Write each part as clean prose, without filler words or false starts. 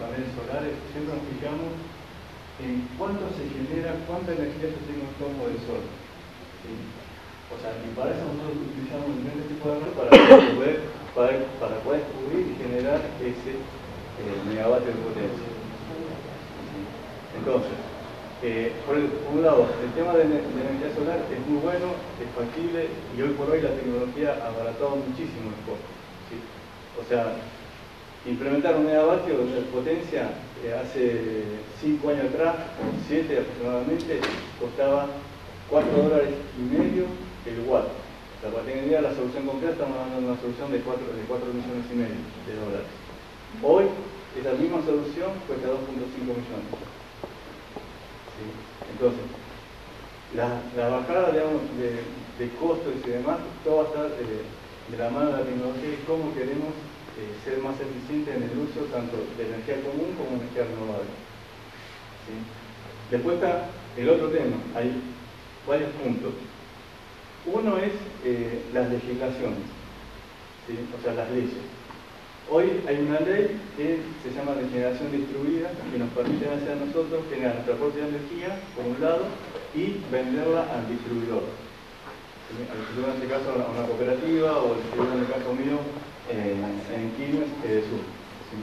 paneles solares, siempre nos fijamos en cuánto se genera, cuánta energía yo tengo en campo del sol. ¿Sí? O sea, y para eso nosotros utilizamos diferentes tipos de red para poder cubrir y generar ese megavatio de potencia. ¿Sí? Entonces, por un lado, el tema de energía solar es muy bueno, es factible y hoy por hoy la tecnología ha abaratado muchísimo el costo. ¿Sí? O sea, implementar un megavatio de potencia hace 5 años atrás, o 7 aproximadamente, costaba $4,50 el watt. O sea, para tener idea, la solución completa estamos hablando de una solución de 4,5 millones de dólares. Hoy, esa misma solución cuesta 2,5 millones. ¿Sí? Entonces, la bajada, digamos, de costos y demás, todo va a estar de la mano de la tecnología y cómo queremos ser más eficientes en el uso tanto de energía común como de energía renovable. ¿Sí? Después está el otro tema, hay varios puntos. Uno es las legislaciones, ¿sí? O sea, las leyes. Hoy hay una ley que se llama de generación distribuida, que nos permite hacer a nosotros generar nuestra propia energía, por un lado, y venderla al distribuidor. ¿Sí? Al distribuidor, en este caso, a una cooperativa, o al distribuidor, en el caso mío, en Quilmes, Sur. ¿Sí?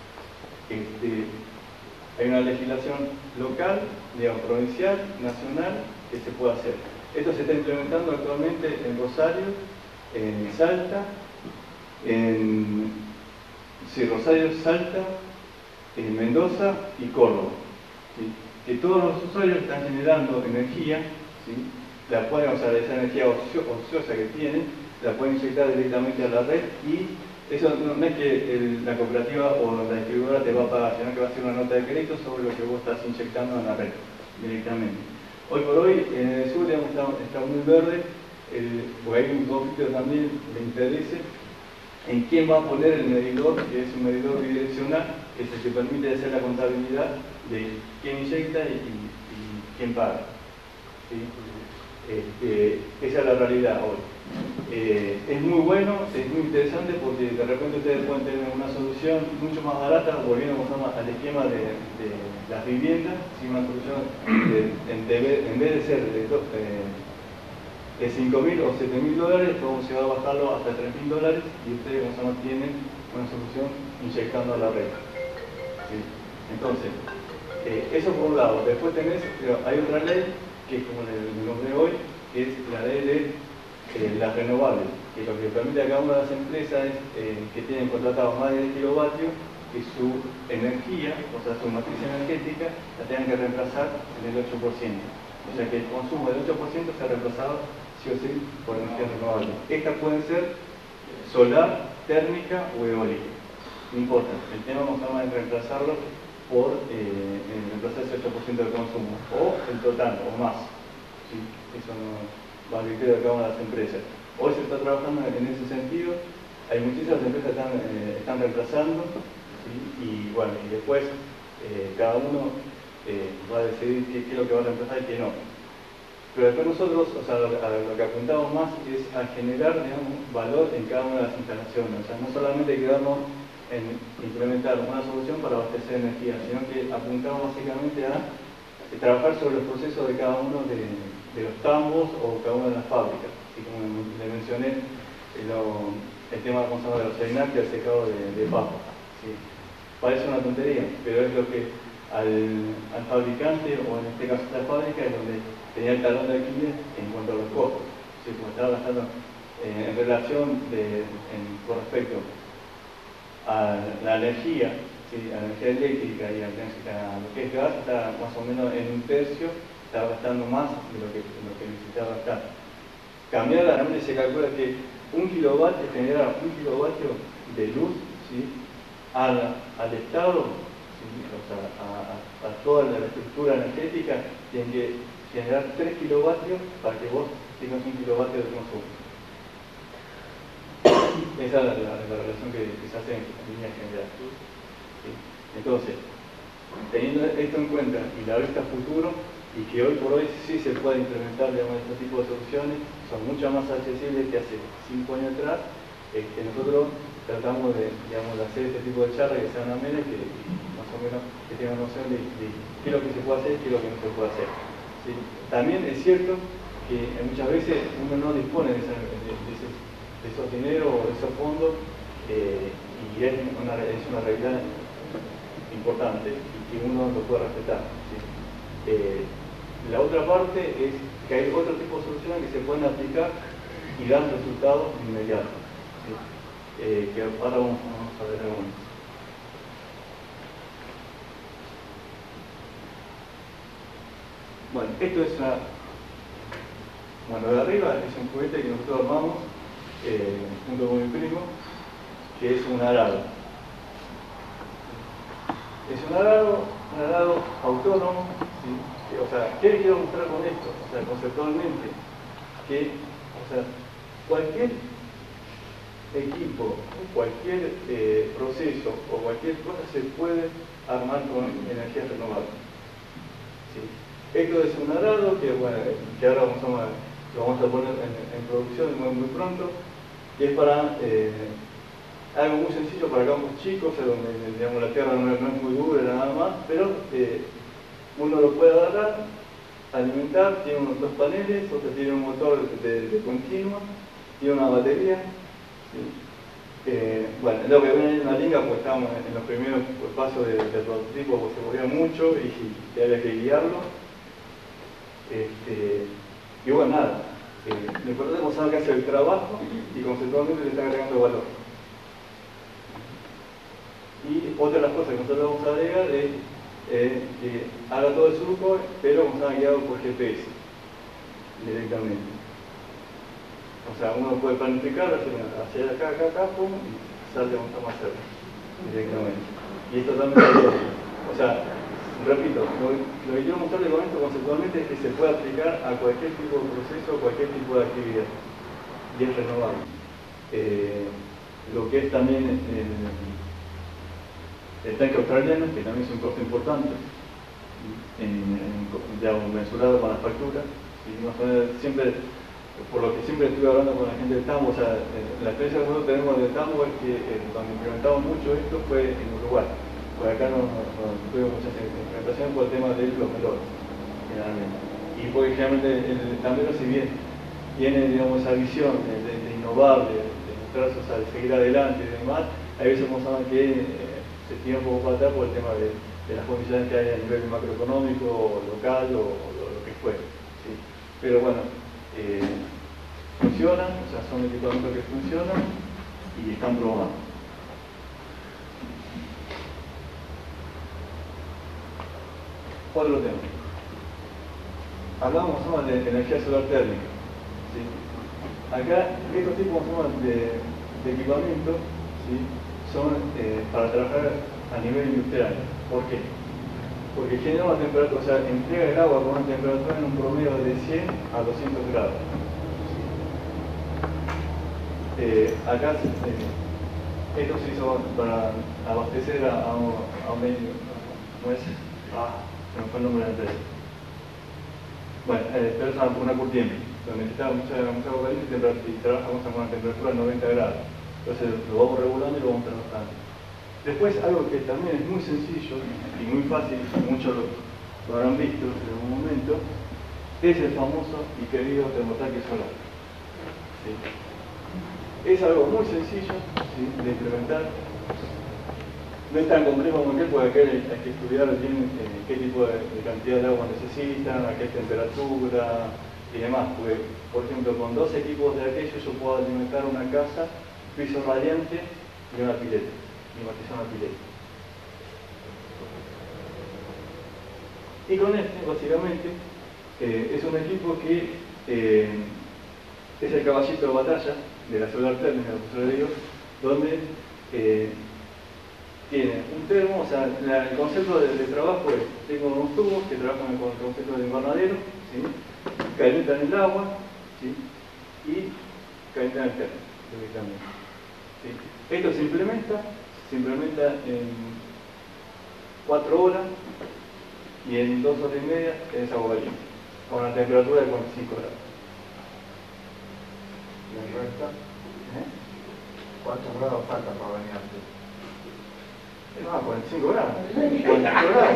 Hay una legislación local, digamos, provincial, nacional, que se puede hacer. Esto se está implementando actualmente en Rosario, en Salta, Rosario, Salta, en Mendoza y Córdoba. ¿Sí? Que todos los usuarios están generando energía, ¿sí? La pueden, o sea, esa energía ociosa que tienen, la pueden inyectar directamente a la red y eso no es que la cooperativa o la distribuidora te va a pagar, sino que va a hacer una nota de crédito sobre lo que vos estás inyectando en la red directamente. Hoy por hoy en el sur, digamos, está muy verde, porque hay un conflicto también de intereses en quién va a poner el medidor, que es un medidor bidireccional, que es el que permite hacer la contabilidad de quién inyecta y quién paga. ¿Sí? Esa es la realidad hoy. Es muy bueno, es muy interesante porque de repente ustedes pueden tener una solución mucho más barata, volviendo al esquema de las viviendas, ¿sí? Una solución en vez de ser de 5.000 o 7.000 dólares, luego se va a bajarlo hasta $3.000 y ustedes no tienen una solución inyectando a la red. ¿Sí? Entonces, eso por un lado. Después hay otra ley, que es como le nombré hoy, que es la ley de las renovables, que lo que permite a cada una de las empresas que tienen contratados más de 10 kilovatios que su energía, o sea, su matriz energética, la tengan que reemplazar en el 8%. O sea que el consumo del 8% se ha reemplazado sí o sí por energía renovable. Estas pueden ser solar, térmica o eólica. No importa, el tema vamos a reemplazarlo por reemplazar ese 8% del consumo, o el total, o más. ¿Sí? Eso no va a criterio de cada una de las empresas. Hoy se está trabajando en ese sentido, hay muchísimas empresas que están reemplazando, ¿sí? Y bueno, y después cada uno va a decidir qué es lo que va a reemplazar y qué no. Pero después nosotros, o sea, a lo que apuntamos más es a generar, digamos, valor en cada una de las instalaciones. O sea, no solamente quedarnos en implementar una solución para abastecer energía, sino que apuntamos básicamente a trabajar sobre los procesos de cada uno de los tambos o cada una de las fábricas. Así como le mencioné, el tema de los serenacos y el secado de papas. ¿Sí? Parece una tontería, pero es lo que al fabricante, o en este caso a la fábrica, es donde tenía el talón de Aquiles en cuanto a los costos. ¿Sí? Como estaba gastando en relación con respecto a la energía, ¿sí? A la energía eléctrica y a lo que es gas, está más o menos en un tercio, estaba gastando más de lo que necesitaba gastar. Cambiar la realmente se calcula que generar 1 kilovatio de luz, ¿sí? al Estado, ¿sí? O sea, a toda la estructura energética, tiene que generar 3 kilovatios para que vos tengas 1 kilovatio de consumo. Esa es la relación que se hace en línea general. ¿Sí? Entonces, teniendo esto en cuenta y la vista a futuro, y que hoy por hoy sí se puede implementar, digamos, este tipo de soluciones, son mucho más accesibles que hace 5 años atrás. Nosotros tratamos de hacer este tipo de charlas que sean amenas, que más o o menos que tengan noción de qué es lo que se puede hacer y qué es lo que no se puede hacer. ¿Sí? También es cierto que muchas veces uno no dispone de esos dineros o de esos fondos y es una realidad importante y que uno lo puede respetar. ¿Sí? La otra parte es que hay otro tipo de soluciones que se pueden aplicar y dan resultados inmediatos. ¿Sí? Que ahora vamos a ver algunos. Bueno, esto es bueno, de arriba es un juguete que nosotros armamos junto con mi primo, que es un arado. Es un arado autónomo, ¿sí? O sea, ¿qué les quiero mostrar con esto? O sea, conceptualmente, que, o sea, cualquier equipo, cualquier proceso o cualquier cosa se puede armar con energías renovables. ¿Sí? Esto es un arado que, bueno, que ahora lo vamos a poner en producción muy pronto, y es para algo muy sencillo para campos chicos, donde digamos, la tierra no es muy dura nada más, pero uno lo puede agarrar, alimentar, tiene unos dos paneles, otro tiene un motor de continua, tiene una batería. ¿Sí? Bueno, lo que ven en la linga, pues estábamos en los primeros pasos del prototipo, pues se movía mucho y había que guiarlo. Y bueno, nada, lo importante es saber que hace el trabajo y conceptualmente le está agregando valor. Y otra de las cosas que nosotros vamos a agregar es que haga todo el surco, pero como está guiado por GPS directamente. O sea, uno puede planificar, hacia acá, pum, y sale un poco más cerca directamente. Y es totalmente abierto. O sea, repito, lo que quiero mostrarles con esto conceptualmente es que se puede aplicar a cualquier tipo de proceso, cualquier tipo de actividad. Y es renovable. Lo que es también el tanque australiano, que también es un costo importante, digamos, mensurado con las facturas. Y más o menos siempre, por lo que siempre estuve hablando con la gente del Tambo, o sea, la experiencia que nosotros tenemos del Tambo es que cuando implementamos mucho esto fue en Uruguay. Porque acá no tuvimos muchas implementaciones por el tema de los melores, generalmente. Y porque generalmente el tambero, si bien tiene, digamos, esa visión de innovar, de mostrar, o sea, de seguir adelante y demás, hay veces como saben que se tira un poco para atrás por el tema de las condiciones que hay a nivel macroeconómico, local o lo que fuera. ¿Sí? Pero bueno, funcionan, o sea, son equipamientos que funcionan y están probados. Otro tema. Hablamos de energía solar térmica. ¿Sí? Acá, estos tipos de equipamientos, ¿sí? Son para trabajar a nivel industrial. ¿Por qué? Porque genera una temperatura, o sea, entrega el agua con una temperatura en un promedio de 100 a 200 grados. Acá esto se hizo para abastecer a un medio, ¿cómo es? Se me fue el nombre de la empresa. Bueno, pero es una curtiembre, donde necesitaba mucha agua caliente y trabajamos con una temperatura de 90 grados. Entonces lo vamos regulando y lo vamos trabajando. Después, algo que también es muy sencillo y muy fácil, muchos lo habrán visto en algún momento, es el famoso y querido termotanque solar. ¿Sí? Es algo muy sencillo, ¿sí?, de implementar. No es tan complejo como aquel, porque acá hay que estudiar bien qué tipo de cantidad de agua necesitan, a qué temperatura y demás. Porque, por ejemplo, con 2 equipos de aquellos yo puedo alimentar una casa, piso radiante y una pileta, climatizar una pileta. Y con este, básicamente, es un equipo que es el caballito de batalla de la solar térmica, como yo le digo, donde tiene un termo, o sea, el concepto de trabajo es, tengo unos tubos que trabajan con el concepto de invernadero, ¿sí?, calientan el agua, ¿sí?, y calientan el termo directamente. ¿Sí? Esto se implementa en 4 horas y en 2 horas y media es agua caliente, con una temperatura de 45 grados. ¿Y el resto? ¿Cuántos grados faltan para bañarte? Ah, 45 grados. 45 grados.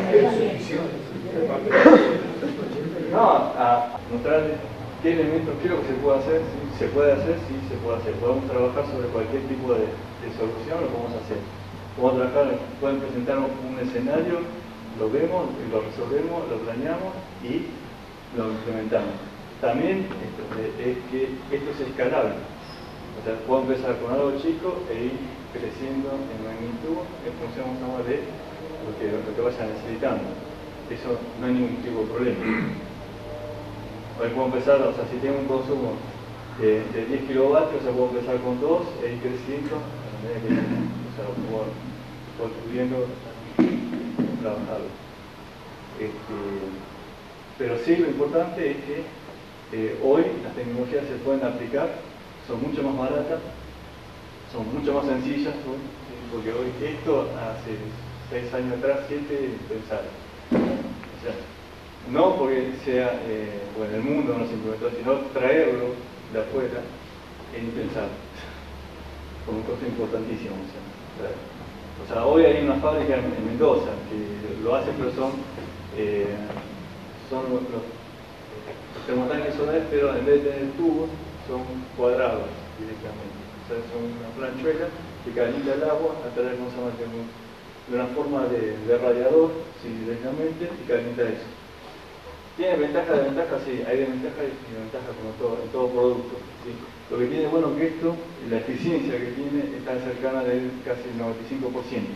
No, a mostrarles qué elementos creo que se puede hacer, si se puede hacer, sí se puede hacer. Podemos trabajar sobre cualquier tipo de solución, lo podemos hacer. Podemos trabajar, pueden presentarnos un escenario, lo vemos, lo resolvemos, lo planeamos y lo implementamos. También es que esto es escalable. O sea, puedo empezar con algo chico e ir creciendo en magnitud en función de lo que vaya necesitando. Eso no hay ningún tipo de problema. Hoy puedo empezar, o sea, si tengo un consumo de 10 kilovatios, o sea, puedo empezar con 2 e ir creciendo a la medida que, o sea, puedo pudiendo trabajarlo. Pero sí, lo importante es que hoy las tecnologías se pueden aplicar, son mucho más baratas, son mucho más sencillas hoy, ¿sí? Porque hoy esto hace 6 años atrás, 7, pensar. O sea, no porque sea, bueno, el mundo no se implementó, sino traerlo de afuera es impensable. Con un costo importantísimo. O sea, hoy hay una fábrica en Mendoza que lo hace, pero son los termotanques solares, pero en vez de tener tubos, son cuadrados directamente. O sea, son una planchuela que calienta el agua a través de una forma de radiador, sí, directamente, y calienta eso. ¿Tiene ventaja de ventaja? Sí, hay desventaja y ventaja como en todo producto. ¿Sí? Lo que tiene bueno que esto, la eficiencia que tiene, está cercana del casi el 95%.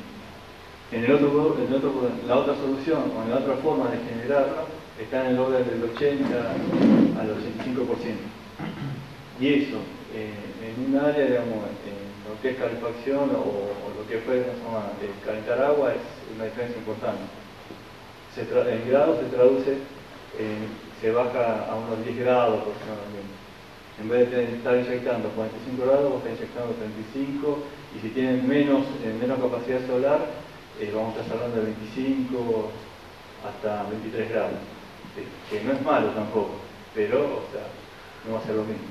La otra solución o en la otra forma de generarlo está en el orden del 80 al 85%. Y eso, en un área, digamos, en lo que es calefacción o lo que fue calentar agua, es una diferencia importante. En grados se traduce, se baja a unos 10 grados aproximadamente. En vez de estar inyectando 45 grados, vos estás inyectando 35, y si tienen menos capacidad solar, vamos a estar hablando de 25 hasta 23 grados. Que no es malo tampoco, pero, o sea, no va a ser lo mismo.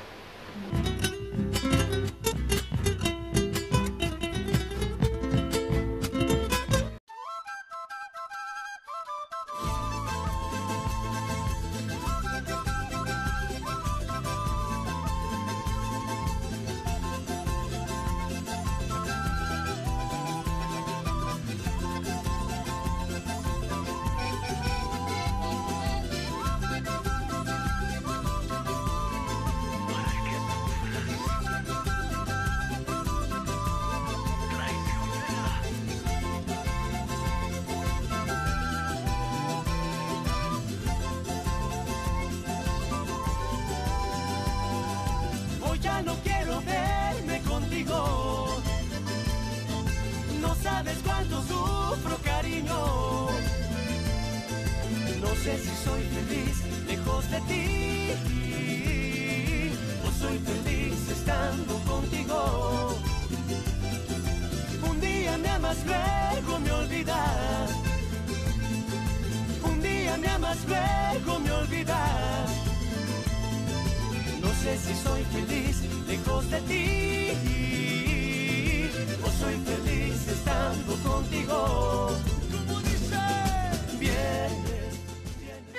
Ya no quiero verme contigo. No sabes cuánto sufro, cariño. No sé si soy feliz lejos de ti o soy feliz estando contigo. Un día me amas, luego me olvidas. Un día me amas, luego me olvidas. No sé si soy feliz lejos de ti o soy feliz estando contigo. Como dice, vienes, vienes.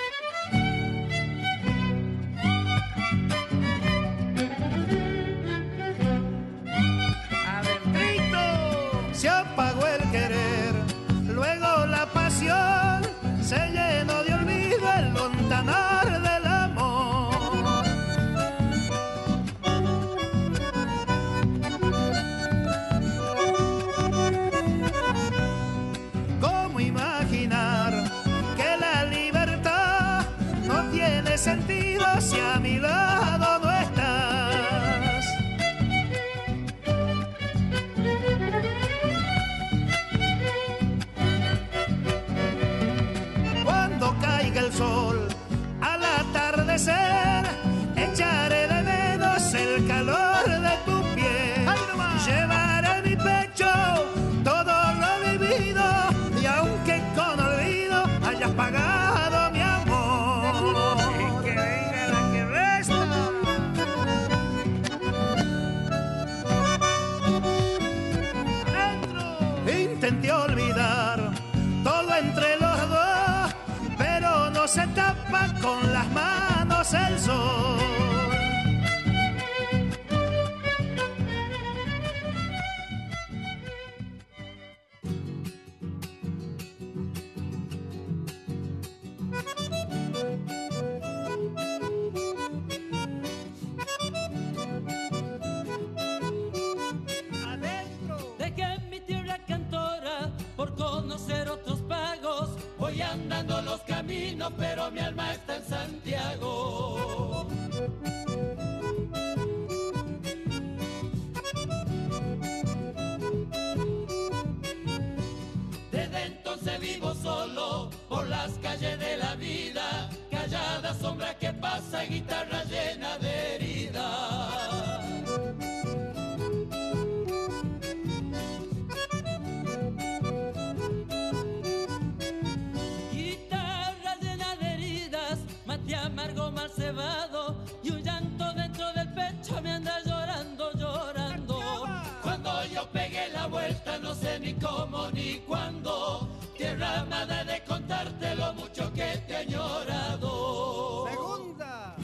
Adentrito se apagó el querer, luego la pasión se llenó de olvido el montanar del amor. Sentido si a mi lado no estás. Cuando caiga el sol al atardecer, echaré de menos el calor de tu piel. Llevaré en mi pecho todo lo vivido, y aunque con olvido hayas pagado mi amor. Intenté somos el sol. Dejé mi tierra cantora por conocer otros pagos. Voy andando los caminos, pero mi alma está en Santiago. Desde entonces vivo solo por las calles de la vida, callada sombra que pasa y guitarra llena de heridas. Guitarra llena de heridas, mate amargo mal cebado, y un llanto dentro del pecho me anda llorando, llorando. Cuando yo pegué la vuelta no sé ni cómo ni cuándo, tierra amada, de contarte lo mucho que te he añorado. Segunda.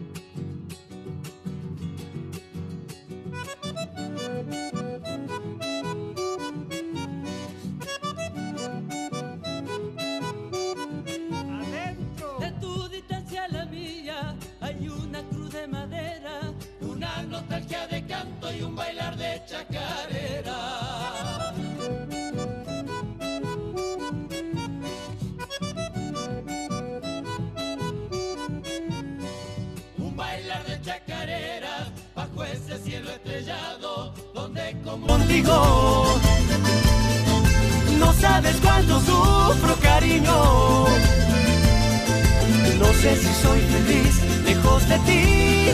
Adentro. De tu distancia a la mía hay una cruz de madera, una nostalgia de canto y un bailar de chacarera. Un bailar de chacarera bajo ese cielo estrellado, donde como contigo no sabes cuánto sufro, cariño. No sé si soy feliz lejos de ti,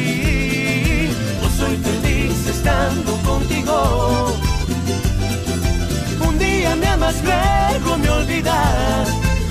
o soy feliz estando contigo. Un día me amas, luego me olvidas.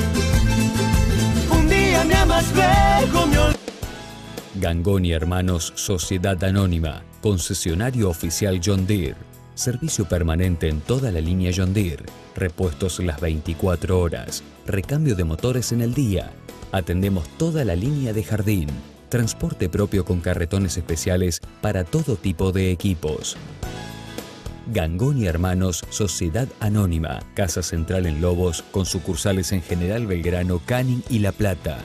Un día me amas, luego me olvidas. Gangoni Hermanos Sociedad Anónima, concesionario oficial John Deere. Servicio permanente en toda la línea John Deere. Repuestos las 24 horas. Recambio de motores en el día. Atendemos toda la línea de jardín. Transporte propio con carretones especiales para todo tipo de equipos. Gangoni Hermanos Sociedad Anónima. Casa central en Lobos, con sucursales en General Belgrano, Canning y La Plata.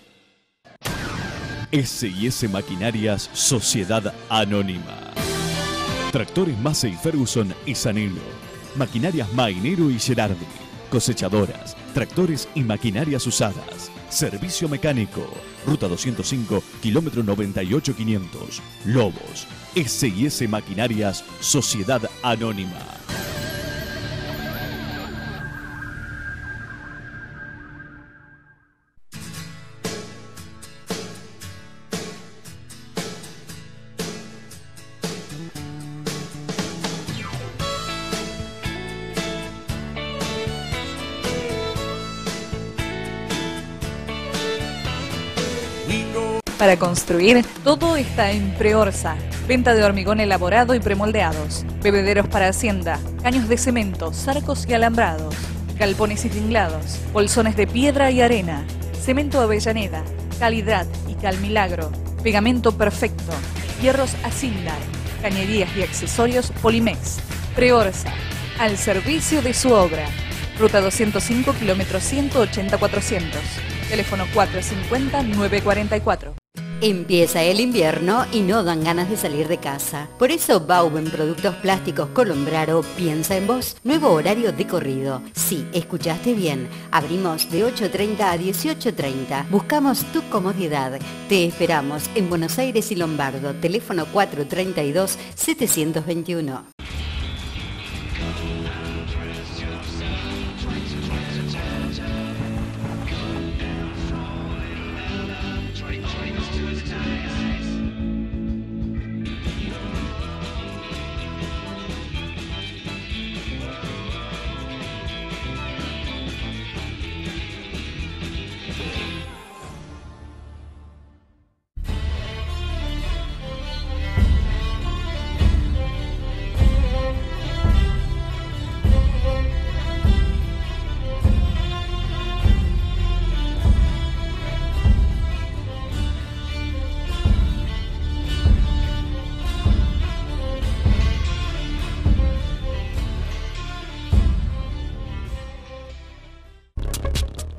S&S Maquinarias Sociedad Anónima. Tractores Massey Ferguson y Sanelo. Maquinarias Mainero y Gerardi. Cosechadoras, tractores y maquinarias usadas. Servicio mecánico. Ruta 205, kilómetro 98500. Lobos. S&S Maquinarias Sociedad Anónima. Para construir, todo está en Preorsa. Venta de hormigón elaborado y premoldeados, bebederos para hacienda, caños de cemento, zarcos y alambrados, galpones y tinglados, bolsones de piedra y arena, cemento Avellaneda, calidad y calmilagro, pegamento perfecto, hierros Asindar, cañerías y accesorios Polimex. Preorsa, al servicio de su obra. Ruta 205, kilómetro 180-400. Teléfono 450-944. Empieza el invierno y no dan ganas de salir de casa. Por eso Bauben Productos Plásticos Colombraro piensa en vos. Nuevo horario de corrido. Sí, escuchaste bien. Abrimos de 8:30 a 18:30. Buscamos tu comodidad. Te esperamos en Buenos Aires y Lombardo. Teléfono 432-721.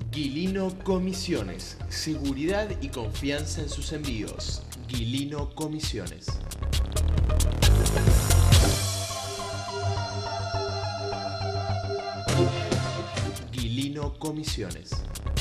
Guilino Comisiones. Seguridad y confianza en sus envíos. Guilino Comisiones. Guilino Comisiones.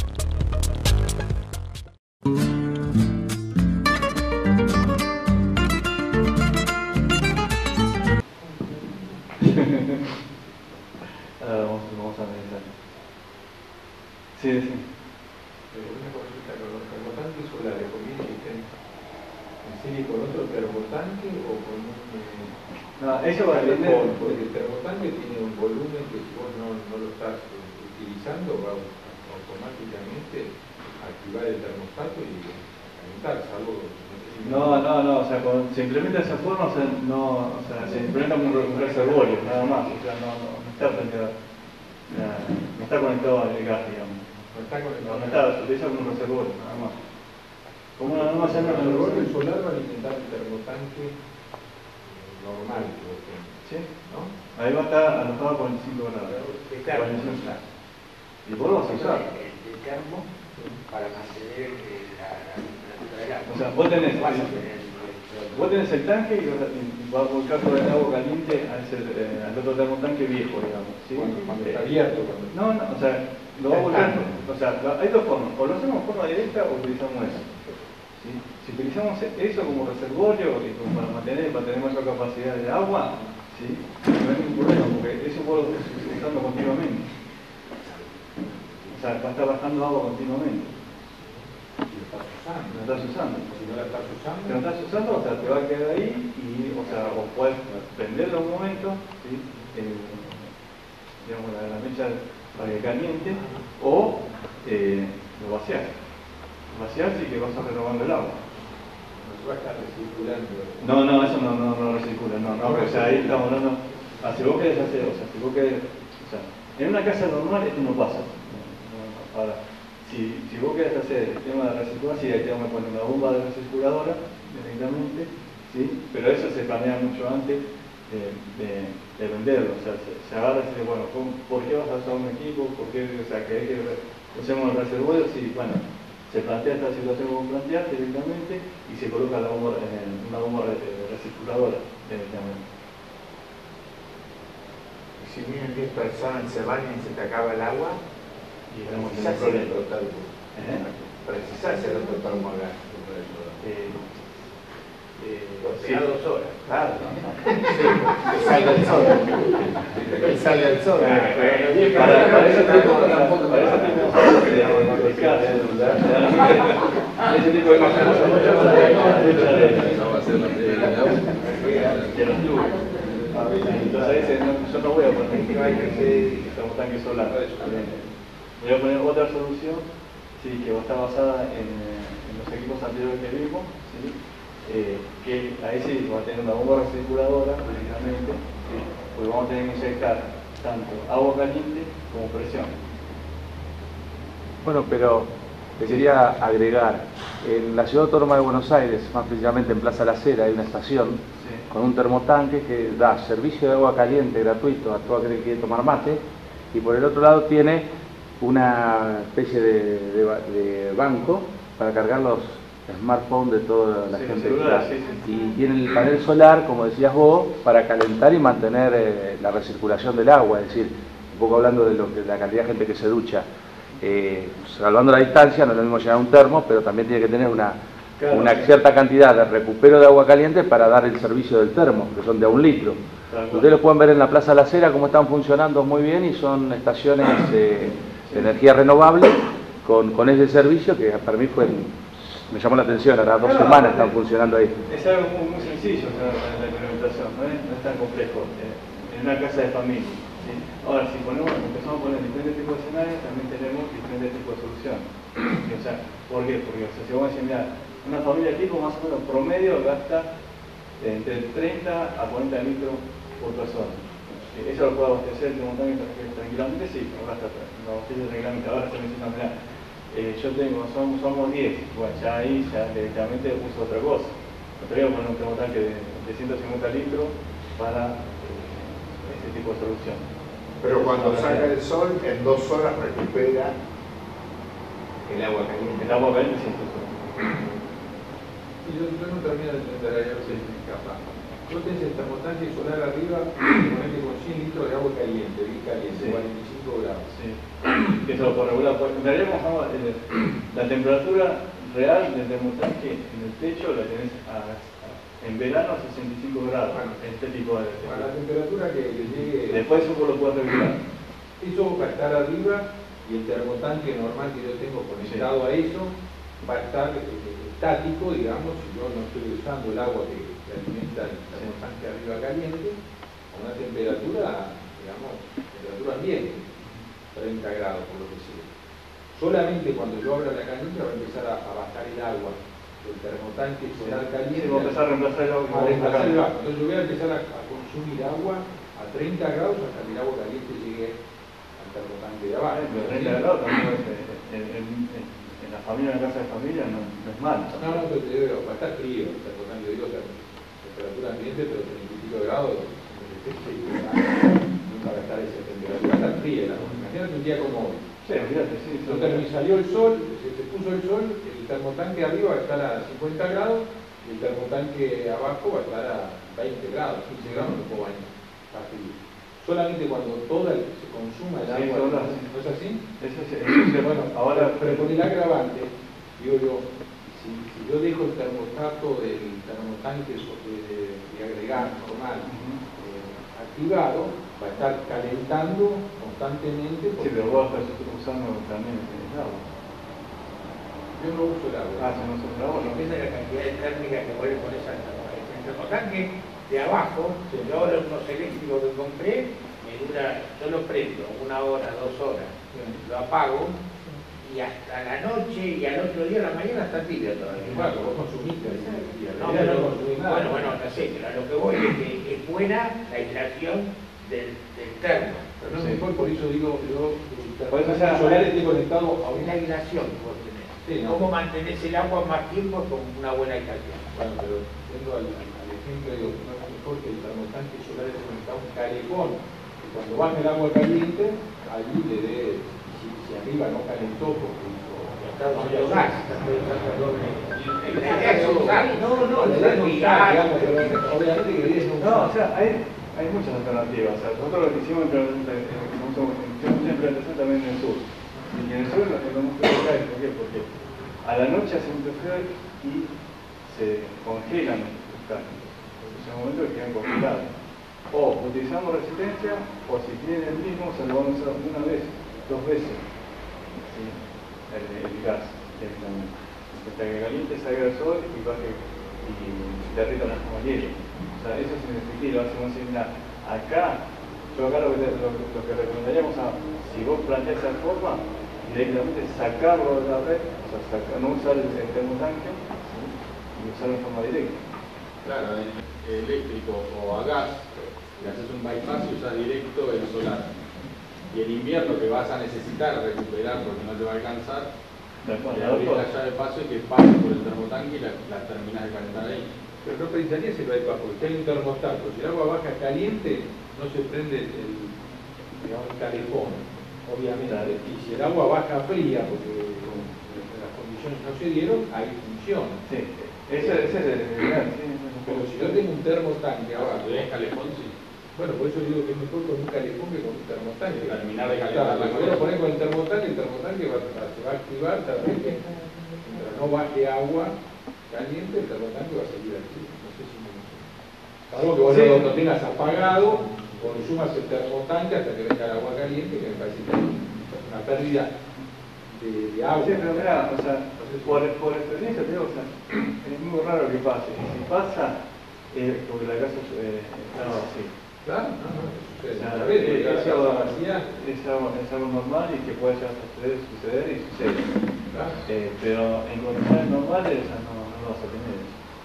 Vamos a analizar. Sí. Una consulta con los termotanques solares, ¿conviene que estén en serie con otro termotanque o con un... No, eso va a depender. Porque el termotanque tiene un volumen que si vos no lo estás utilizando va automáticamente a activar el termostato y calentar, salvo... No, o sea, cuando se implementa de esa forma, se implementa como un reservorio, nada más, o sea, no está prendido, no está conectado al gas, digamos. No está conectado. No está, se utiliza como un reservorio, nada más. Como una norma el reservorio solar va a alimentar el termotanque normal, por ejemplo. Sí, ¿no? Ahí va a estar alojado a 45 grados. Y vos lo vas a usar. El termo para mantener la temperatura del agua. O sea, vos tenés el tanque y vas a volcar todo el agua caliente al otro termotanque viejo, digamos. ¿Sí? Cuando está abierto. No, o sea, lo va a volcar. O sea, hay dos formas. O lo hacemos de forma directa o utilizamos eso. ¿Sí? Si utilizamos eso como reservorio y como para tener mayor capacidad de agua, ¿sí? No hay ningún problema, porque eso vos lo estás utilizando continuamente. O sea, va a estar bajando agua continuamente. Lo estás usando. Si no la estás usando. Si no la estás usando, o sea, te va a quedar ahí y, o puedes prenderlo un momento, ¿sí? Digamos, la mecha para que caliente, o lo vaciás. Vaciás y que vas a renovando el agua. No se va a estar recirculando. No, eso no recircula, no, o sea, ahí estamos hablando. Si vos querés hacer, en una casa normal esto no pasa. Ahora, si vos querés hacer el tema de recircular, sí, ahí tengo que poner una bomba de recirculadora directamente, ¿sí? Pero eso se planea mucho antes de venderlo. O sea, se agarra y dice, bueno, ¿por qué vas a usar un equipo? ¿Por qué? O sea, ¿querés que usemos el reservorio? Sí, bueno, se plantea esta situación como plantear directamente y se coloca una bomba recirculadora directamente. Si vienen 10 personas, se bañan y se te acaba el agua, Y tenemos precisás un problema. precisás el otro termogas. Sí. A 2 horas. Claro. Que salga el sol. Que salga el sol. Para eso tenemos ese tipo de cosas. De los tubos. Entonces ahí dice, yo no voy a poner un tanque solar. Voy a poner otra solución, sí, que va a estar basada en los equipos anteriores que vimos, ¿sí? Que ahí sí va a tener una bomba recirculadora, precisamente, ¿sí? Porque vamos a tener que inyectar tanto agua caliente como presión. Bueno, pero le quería agregar, en la Ciudad Autónoma de Buenos Aires, más precisamente en Plaza La Cera, hay una estación con un termotanque que da servicio de agua caliente gratuito a todo aquel que quiere tomar mate, y por el otro lado tiene una especie de banco para cargar los smartphones de toda la gente. Y tiene el panel solar, como decías vos, para calentar y mantener la recirculación del agua, es decir, un poco hablando de la cantidad de gente que se ducha. Salvando la distancia, no es lo mismo llenar un termo, pero también tiene que tener una cierta cantidad de recupero de agua caliente para dar el servicio del termo, que son de 1 litro. Ustedes lo pueden ver en la Plaza La Cera, cómo están funcionando muy bien, y son estaciones de energía renovable con ese servicio que para mí me llamó la atención. Ahora 2 semanas están funcionando ahí. Es algo muy sencillo, la implementación, no es tan complejo, en una casa de familia. ¿Sí? Ahora, si empezamos a poner diferentes tipos de escenarios, también tenemos diferentes tipos de soluciones. O sea, ¿por qué? Porque si vamos a decir, mira, una familia tipo más o menos promedio gasta entre 30 a 40 litros por persona. Eso lo puede abastecer el termotanque tranquilamente, sí, lo abastece tranquilamente. Ahora se me dice, no, mira, somos 10, bueno, ya ahí directamente uso otra cosa. No te voy a poner un termotanque de 150 litros para tipo de solución. Pero cuando salga el sol, en 2 horas recupera el agua caliente. El agua caliente sí, eso. Y yo no termino de entender ahí, a ver si me escapa. Vos tenés el termotanque solar arriba, ponete con 100 litros de agua caliente, bien caliente, Sí. 45 grados. Sí. Eso por regular. En realidad, la temperatura real del termotanque en el techo la tenés en verano a 65 grados. Bueno, este tipo de. Bueno, la temperatura que llegue. Después eso vos lo puedes regular. Eso va a estar arriba y el termotanque normal que yo tengo conectado a eso va a estar estático, digamos, si yo no estoy usando el agua que alimenta el termotanque arriba caliente, a una temperatura, digamos, temperatura ambiente, 30 grados por lo que sea. Solamente cuando yo abra la canilla va a empezar a bajar el agua del termotanque solar caliente. Sí, va a empezar a reemplazar el agua. Entonces yo voy a empezar a consumir agua a 30 grados hasta que el agua caliente llegue al termotanque de abajo. Pero 30 grados también en la familia, en la casa de familia, no es mal. No, pero te digo, va a estar frío el termotanque, digo, temperatura ambiente, pero 30 y pico grados, nunca va a estar esa temperatura, va a estar fría el agua. Imagínate un día como hoy. Sí, fíjate, sí. Salió el sol, se puso el sol, el termotanque arriba va a estar a 50 grados y el termotanque abajo va a estar a 20 grados, 15 grados, no puedo bañar, está frío. Solamente cuando se consuma el agua, ¿no es así? Eso sí, bueno, ahora... Pero con el agravante, digo yo, si yo dejo el termostato del termotanque de agregar normal activado, va a estar calentando constantemente. Sí, pero vos estás usando también el agua. Yo no uso el agua. Si no usas el agua, no. Depende de la cantidad de térmica que vos le pones al termotanque. El termotanque de abajo, yo ahora unos eléctricos que compré, me dura, yo lo prendo 1 hora, 2 horas, lo apago y hasta la noche y al otro día a la mañana está tibio todavía. Bueno, vos consumiste el día. No, bueno, no sé, pero a lo que voy es que es buena la aislación del termo. Pero no es mejor, por eso digo, yo, por eso el solar esté conectado a la aislación que vos tenés. Sí, ¿no? ¿Cómo mantenés el agua más tiempo con una buena aislación? Bueno, pero yendo al ejemplo, digo, no es mejor que el termotanque solar esté conectado a un calefón, que cuando baje el agua caliente, allí le dé, si arriba no calentó, porque está usando gas, obviamente que no, o sea, hay muchas alternativas. O sea, nosotros lo que hicimos en implementación también en el sur. Y en el sur lo que no es ¿por qué? Porque a la noche hace mucho frío y se congelan los caños. En ese momento que quedan congelados. O utilizamos resistencia, o si tienen el mismo, se lo vamos a usar una vez, 2 veces. ¿Sí? El gas directamente. Hasta que caliente salga el sol y baje y derrita las como hielo. O sea, eso significa que lo hacemos así. Acá, yo acá lo que recomendaríamos si vos planteás esa forma, directamente sacarlo de la red, o sea, no usar el termotanque, ¿sí? Y usarlo de forma directa. Claro, eléctrico o a gas, le haces un bypass y usas directo el solar. Y el invierno que vas a necesitar recuperar porque no te va a alcanzar, le abrís la llave de paso y que pase por el termotanque y la terminás de calentar ahí. Pero no pensarías el bypass, porque hay un termostato. Si el agua baja caliente, no se prende el calefón, obviamente. Y si el agua baja fría, porque las condiciones no se dieron, ahí funciona. Sí, ese es el general. Pero si yo tengo un termotanque abajo, ¿tenés calefón? Sí. Bueno, por eso digo que es mejor con un calefón que con un termotanque. Terminar de calentar la cosa. Poner con el termotanque se va a activar también. Mientras no baje agua caliente, el termotanque va a seguir así. No sé si me... Algo que vos no tengas apagado, consumas el termotanque hasta que venga el agua caliente, que me parece que es una pérdida de agua. Sí, pero mirá, o sea, por experiencia te digo, o sea, es muy raro que pase. Y si pasa, porque la casa está así. Claro, es algo normal y que puede llegar a suceder y sucede. Claro. Pero en condiciones normales no lo vas a tener.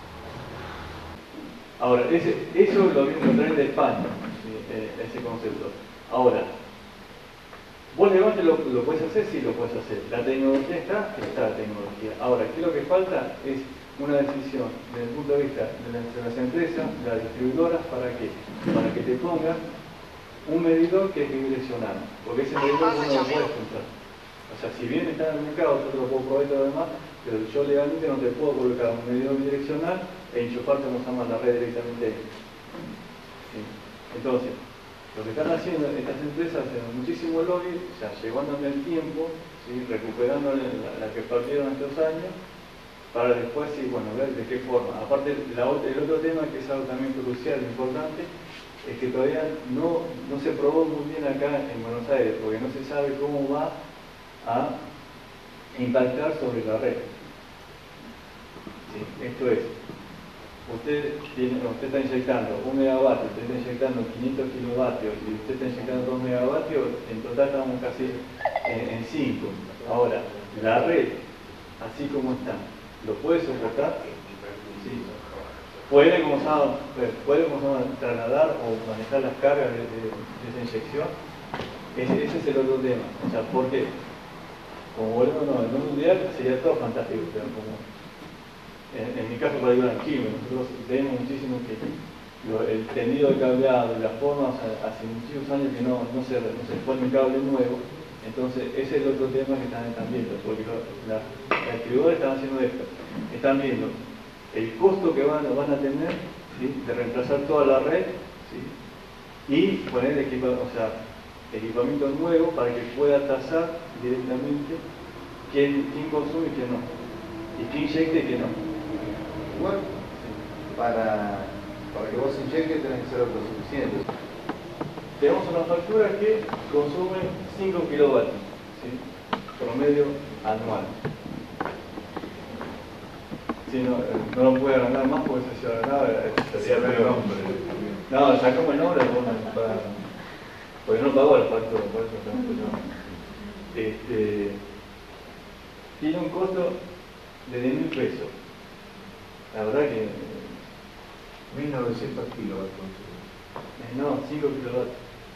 Ahora, eso lo vimos a través de España, ¿sí? Ese concepto. Ahora, vos Levante lo puedes hacer, sí lo puedes hacer. La tecnología está la tecnología. Ahora, ¿qué es lo que falta? Es una decisión desde el punto de vista de las empresas, de las distribuidoras, ¿para qué? Para que te pongan un medidor que es bidireccional, porque ese medidor no lo puedes comprar. O sea, si bien está en el mercado, yo te lo puedo proveer todo lo demás, pero yo legalmente no te puedo colocar un medidor bidireccional e enchufarte como se llama la red directamente ahí. ¿Sí? Entonces, lo que están haciendo estas empresas es muchísimo lobby, o sea, llevándome el tiempo, ¿sí? Recuperando la que perdieron estos años, para después, sí, bueno, ver de qué forma. Aparte, el otro tema que es algo también crucial, importante, es que todavía no se probó muy bien acá en Buenos Aires, porque no se sabe cómo va a impactar sobre la red. ¿Sí? Esto es, usted está inyectando 1 megavatio, usted está inyectando 500 kilovatios y usted está inyectando 2 megavatios, en total estamos casi en 5. Ahora, la red, así como está, ¿lo puede soportar? Sí. ¿Puede, como se llama, trasladar o manejar las cargas de esa inyección? Ese es el otro tema. O sea, ¿por qué? Como volvemos en el mundial sería todo fantástico, pero como en mi caso particular en Chile, nosotros tenemos muchísimo que el tendido de cableado y las formas hace muchísimos años que no se pone un cable nuevo. Entonces ese es el otro tema que están viendo, porque los distribuidores están haciendo esto, están viendo el costo que van a tener, ¿sí? De reemplazar toda la red, ¿sí? Y poner equipamiento nuevo para que pueda tasar directamente quién consume y quién no, y quién inyecte y quién no. Igual, para que vos inyectes tenés que ser autosuficiente. Tenemos una factura que consume 5 kilovatios, ¿sí? Promedio anual. Sí, no lo puede ganar más porque si se ganaba sería el nombre. No, sacamos el nombre porque no pagó la factura, por eso tiene un costo de 10.000 pesos. La verdad que 1900 kilovatios. No, 5 kilovatios.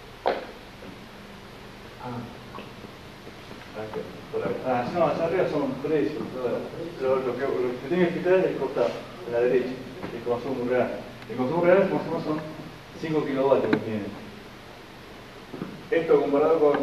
No, allá arriba son precios. Lo que tiene que explicar es el costado, a la derecha, el consumo real. El consumo real, el consumo son 5 kilovatios que tiene. Esto comparado con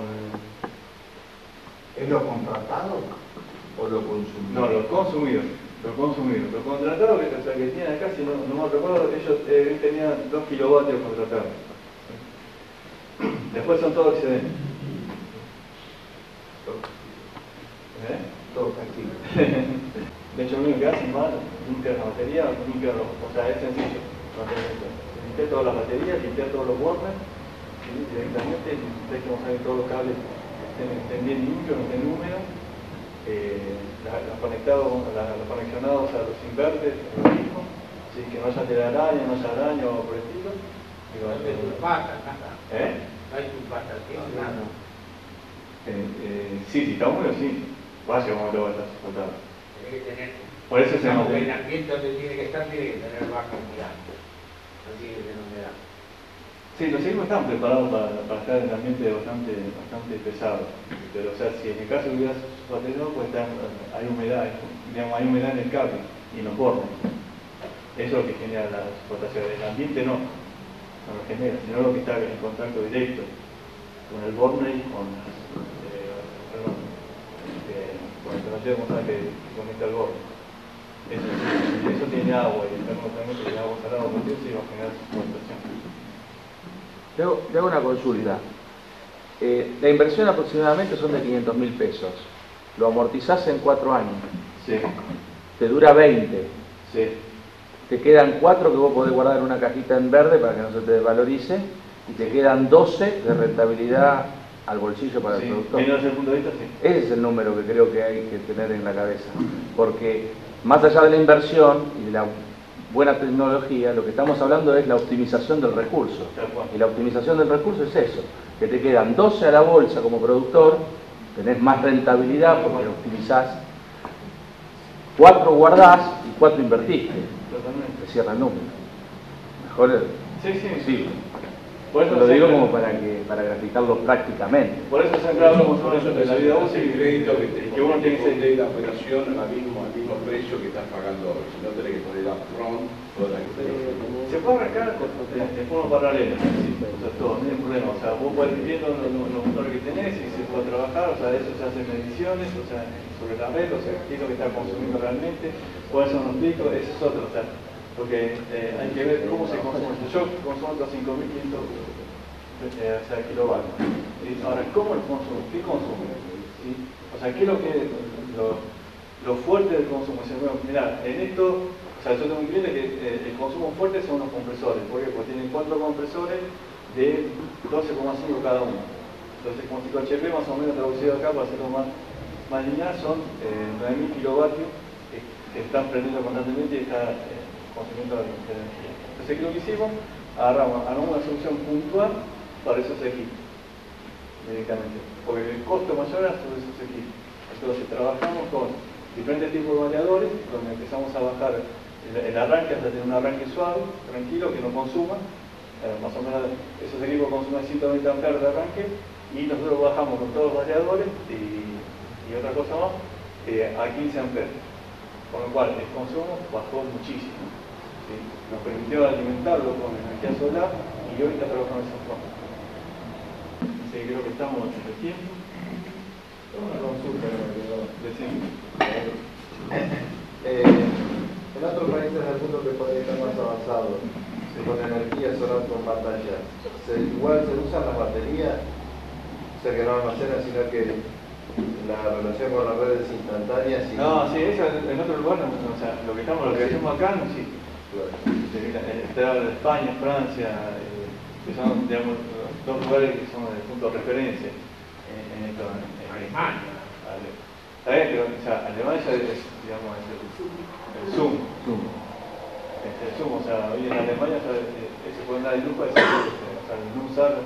¿Es lo contratado o lo consumido? No, lo consumido. Lo contratado que tienen acá, si no me recuerdo, ellos tenían 2 kilovatios contratados. Después son todos excedentes. Todo castigo. De hecho, lo único que hacen es limpiar la batería, o sea, es sencillo. Limpiar todas las baterías, limpiar todos los bornes, y directamente, dejemos que todos los cables estén bien limpios, no estén húmedos. Los conexionados a los inverters, lo mismo, ¿sí? Que no haya telaraña, no haya araña o por el estilo. No hay sulfata, nada. No hay sulfata, nada. Sí, si está húmedo, sí. Vaya como lo va a estar soportado. Tiene que tener. Por eso se llama. El ambiente donde tiene que estar tiene que tener baja humedad. No tiene que tener humedad. Sí, los equipos están preparados para estar en un ambiente bastante pesado. Pero, o sea, si en el caso de hubiera batería, pues hay humedad, hay humedad en el cable y en los bordes. Eso es lo que genera la explotación. El ambiente no lo genera, sino lo que está en contacto directo con el borne y con el conocido como sabe que conecta el borne. Eso tiene agua y el conocimiento de agua salada o eso y va a generar explotación. Te hago una consulta. La inversión aproximadamente son de 500.000 pesos. Lo amortizás en 4 años. Sí. Te dura 20. Sí. Te quedan 4 que vos podés guardar en una cajita en verde para que no se te desvalorice. Y te quedan 12 de rentabilidad al bolsillo para el productor. Desde ese punto de vista, sí. Ese es el número que creo que hay que tener en la cabeza. Porque más allá de la inversión y de la buena tecnología, lo que estamos hablando es la optimización del recurso. Y la optimización del recurso es eso, que te quedan 12 a la bolsa como productor, tenés más rentabilidad porque lo optimizás, 4 guardás y 4 invertiste. Te cierra el número. Mejor sí. posible. Por eso lo digo como para graficarlo prácticamente. Por eso siempre hablamos sobre eso de la vida útil, crédito que uno tiene que de la operación al mismo precio que estás pagando hoy. Si no tenés que poner upfront toda la operación. Se puede arrancar de forma paralela, ¿sí? O sea, todo, no hay problema. O sea, vos podés ir viendo los motores que tenés y se puede trabajar, o sea, de eso se hacen mediciones, o sea, sobre la red, o sea, qué es lo que está consumiendo realmente, cuáles son los picos, eso es otro, o sea, porque hay que ver cómo se consume. Yo consumo hasta 5.500 kilovatios. Ahora, ¿cómo lo consumo? ¿Qué consumo? ¿Sí? O sea, ¿qué es lo fuerte del consumo? O sea, bueno, mirá, en esto, o sea, yo tengo un cliente que el consumo fuerte son los compresores. ¿Por qué? Porque tienen 4 compresores de 12,5 cada uno. Entonces, con 5 HP más o menos traducido acá, para hacerlo más lineal, son 9.000 kilovatios que están prendiendo constantemente y están consumiendo energía. Entonces, ¿qué es lo que hicimos? Agarramos una solución puntual para esos equipos, directamente. Porque el costo mayor era sobre esos equipos. Entonces, trabajamos con diferentes tipos de variadores, donde empezamos a bajar el arranque hasta tener un arranque suave, tranquilo, que no consuma. Más o menos esos equipos consumen 120 amperes de arranque y nosotros bajamos con todos los variadores y otra cosa más a 15 amperes. Con lo cual el consumo bajó muchísimo. ¿Sí? Nos permitió alimentarlo con energía solar y hoy está trabajando en esa forma. Así que creo que estamos en el tiempo. Una consulta decimos. En otros países del mundo que pueden estar más avanzados, con energía solar con pantalla, igual se usan las baterías, o sea que no almacenan, sino que la relación con la red es instantánea. No, sí, eso en otro lugar, o sea, lo que hacemos acá no existe. Claro. España, Francia, que son, digamos, 2 lugares que son el punto de referencia en esto. Alemania. Está bien, pero o sea, Alemania es, digamos, el Zoom. El Zoom, o sea, hoy en Alemania se pueden dar el lujo de no usar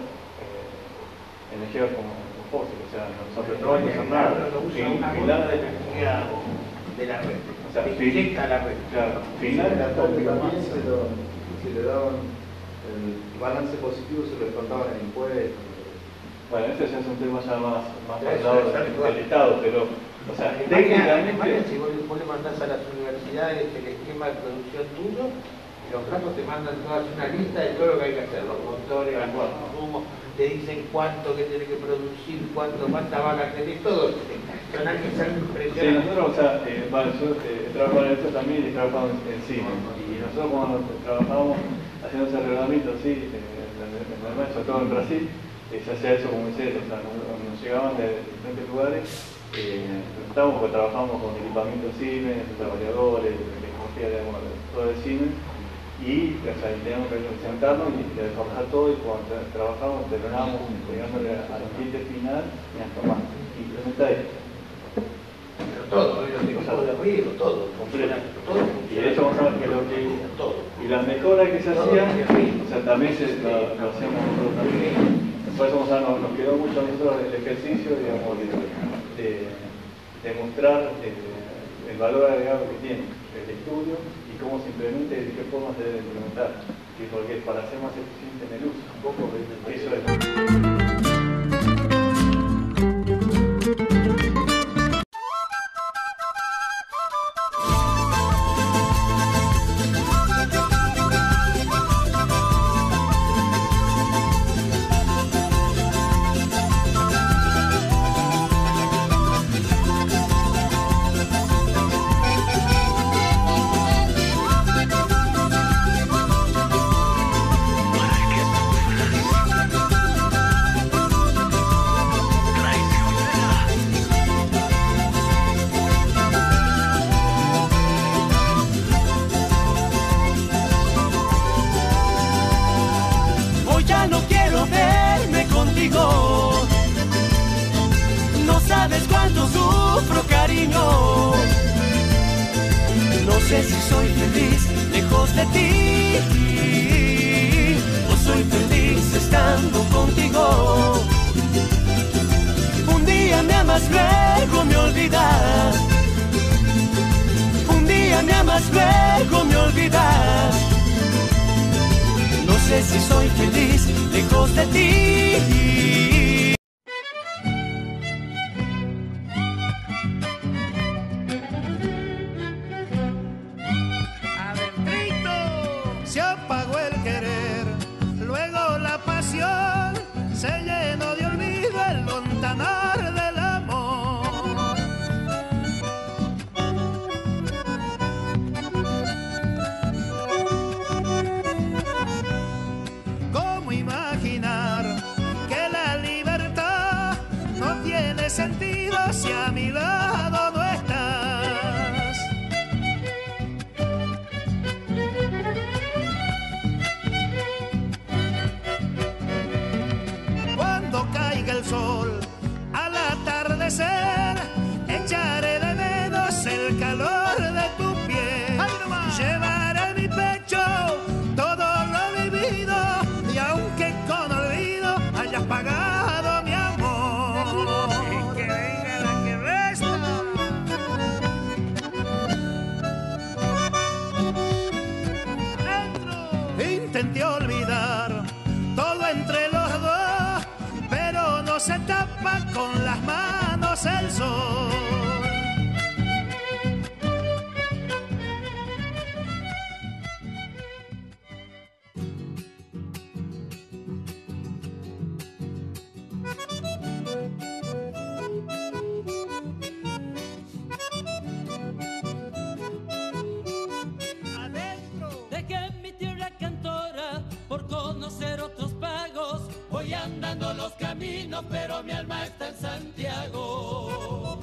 energía como fósil, o sea, no usar petróleo, no usar nada. Finlandia de energía de la red. O sea, directa a la red. Claro, Finlandia también se le daban el balance positivo, se le descontaban el impuesto. Bueno, este ya es un tema ya más hablado del Estado, pero, o sea, técnicamente... Si vos le mandás a las universidades el esquema de producción tuyo, y los campos te mandan todas una lista de todo lo que hay que hacer, los motores, los consumos, te dicen cuánto que tiene que producir, cuánta vaca tenés, todo. Son algo que es impresionante. Sí, nosotros, o sea, yo he trabajado en esto también y he trabajado en cine. Y nosotros cuando trabajábamos haciendo ese reglamento, sí, sobre todo en Brasil, se hacía eso como dice, o sea, nos llegaban de diferentes lugares, preguntábamos porque trabajábamos con equipamiento Siemens, variadores, tecnología, digamos, todo el Siemens, y o sea, teníamos que sentarnos y trabajar todo, y cuando trabajábamos terminábamos llegándole al cliente final y a tomar. Y implementar esto. Pero todo, los tipos de riego, todo, completo. Todo. Y de hecho vamos a ver que lo que... Y las mejoras que se hacían, o sea, también lo hacíamos nosotros también. Por eso nos quedó mucho a nosotros el ejercicio, digamos, de mostrar el valor agregado que tiene el estudio y cómo se implementa y de qué forma se debe implementar. Porque para ser más eficiente en el uso, un poco eso es. sé si soy feliz lejos de ti. Adentrito se apagó el querer, luego la pasión, se llenó de olvido el lontanar del amor. ¿Cómo imaginar que la libertad no tiene sentido si a mi lado no estás? Cuando caiga el sol al atardecer, echaré de menos el calor de tu piel. Llevaré en mi pecho todo lo vivido, y aunque con olvido hayas pagado mi amor, y que venga la que resta. Intenté olvidar todo entre los dos, pero no se tapa con las manos el sol. Dejé mi tierra cantora por conocer otros pagos. Voy andando los caminos, pero mi alma está en Santiago.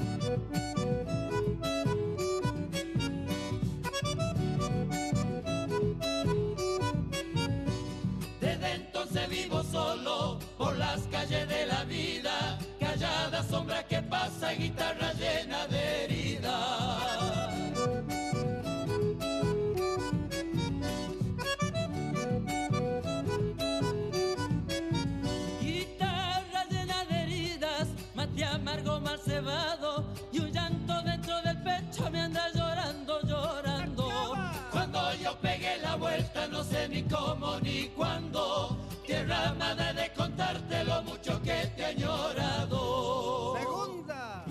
Desde entonces vivo solo por las calles de la vida, callada sombra que pasa y guitarra llena de heridas. Guitarra llena de heridas, mate amargo mal cebado, y un llanto dentro del pecho me anda llorando, llorando. Cuando yo pegué la vuelta no sé ni cómo ni cuándo, tierra amada, de contarte lo mucho que te he añorado. Segunda.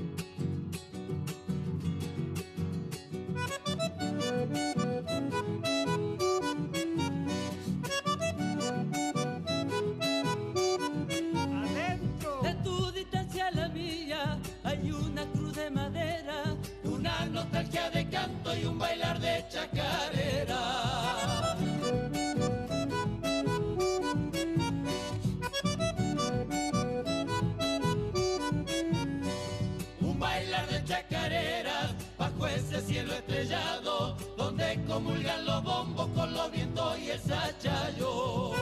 De tu distancia a la mía hay una cruz de madera, una nostalgia de canto y un bailar de chacarera. Un bailar de chacarera bajo ese cielo estrellado, donde comulgan los bombos con los vientos y el sachayo.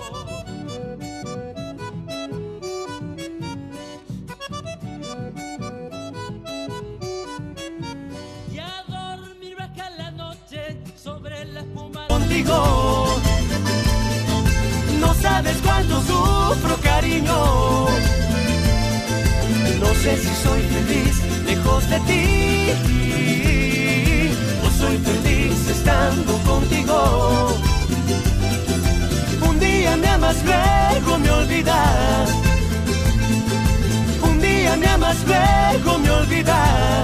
Y a dormir baja la noche sobre la espuma contigo. No sabes cuánto sufro, cariño. No sé si soy feliz lejos de ti, o soy feliz estando contigo. Un día me amas, luego me olvidas. Un día me amas, luego me olvidas.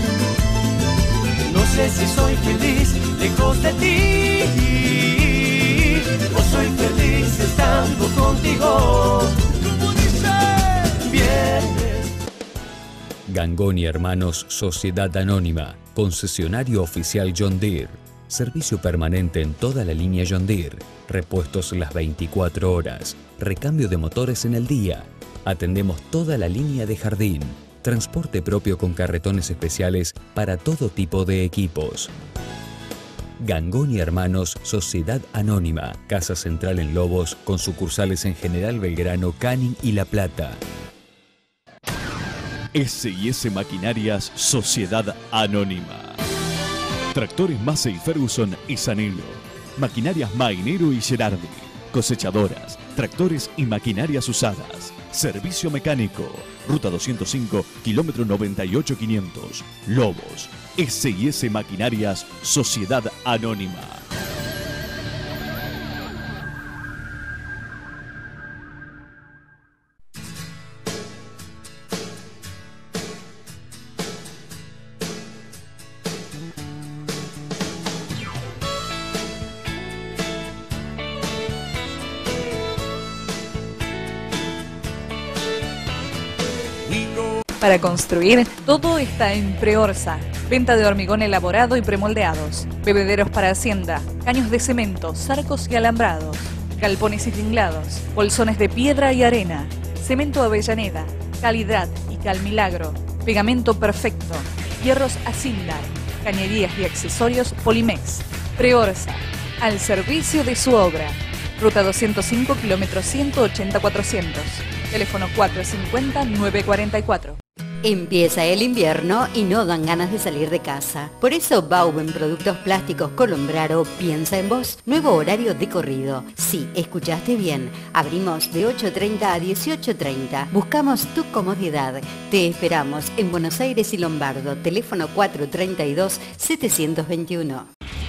No sé si soy feliz lejos de ti, o soy feliz estando contigo. Como dice, bien. Gangoni Hermanos Sociedad Anónima, concesionario oficial John Deere, servicio permanente en toda la línea John Deere, repuestos las 24 horas, recambio de motores en el día, atendemos toda la línea de jardín, transporte propio con carretones especiales para todo tipo de equipos. Gangoni Hermanos Sociedad Anónima, Casa Central en Lobos, con sucursales en General Belgrano, Canning y La Plata. S&S Maquinarias Sociedad Anónima. Tractores Massey Ferguson y Sanelo. Maquinarias Mainero y Gerardi. Cosechadoras, tractores y maquinarias usadas. Servicio mecánico. Ruta 205, kilómetro 98500. Lobos. S&S Maquinarias Sociedad Anónima. Para construir, todo está en Preorsa. Venta de hormigón elaborado y premoldeados, bebederos para hacienda, caños de cemento, arcos y alambrados, galpones y tinglados, bolsones de piedra y arena, cemento Avellaneda, calidad y Calmilagro, pegamento perfecto, hierros Asindar, cañerías y accesorios Polimex. Preorsa, al servicio de su obra. Ruta 205, kilómetro 180-400. Teléfono 450-944. Empieza el invierno y no dan ganas de salir de casa. Por eso Bauben Productos Plásticos Colombraro piensa en vos. Nuevo horario de corrido. Sí, escuchaste bien. Abrimos de 8:30 a 18:30. Buscamos tu comodidad. Te esperamos en Buenos Aires y Lombardo. Teléfono 432-721.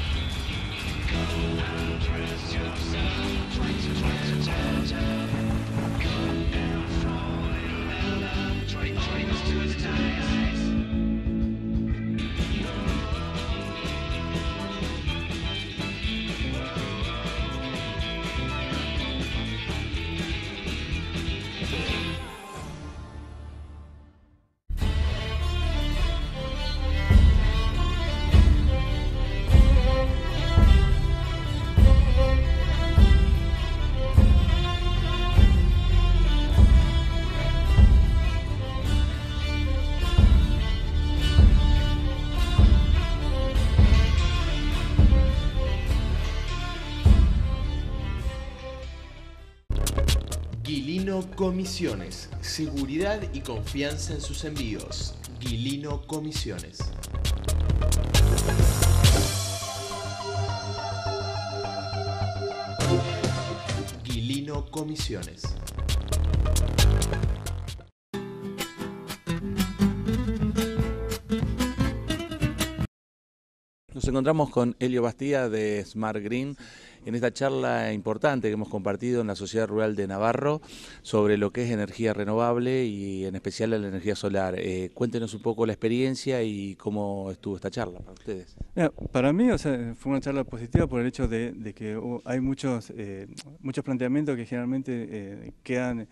Guilino Comisiones. Seguridad y confianza en sus envíos. Guilino Comisiones. Guilino Comisiones. Nos encontramos con Elio Bastía de Smart Green en esta charla importante que hemos compartido en la Sociedad Rural de Navarro sobre lo que es energía renovable y en especial la energía solar. Cuéntenos un poco la experiencia y cómo estuvo esta charla para ustedes. Mira, para mí, fue una charla positiva por el hecho de que hay muchos planteamientos que generalmente quedan,